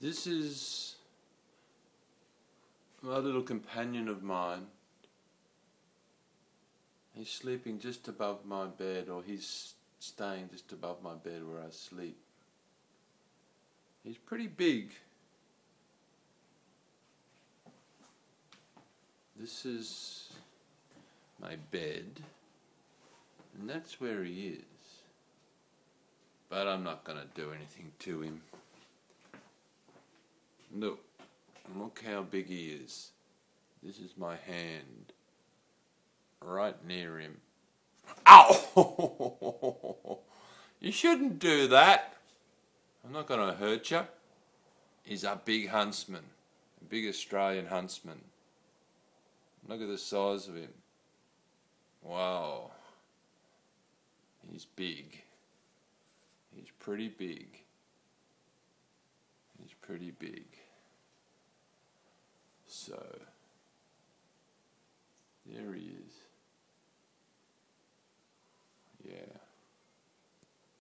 This is my little companion of mine. He's sleeping just above my bed, or he's staying just above my bed where I sleep. He's pretty big. This is my bed, and that's where he is. But I'm not going to do anything to him. Look how big he is. This is my hand, right near him. Ow! You shouldn't do that. I'm not going to hurt you. He's a big huntsman, a big Australian huntsman. Look at the size of him. Wow. He's big. He's pretty big. He's pretty big. So, there he is.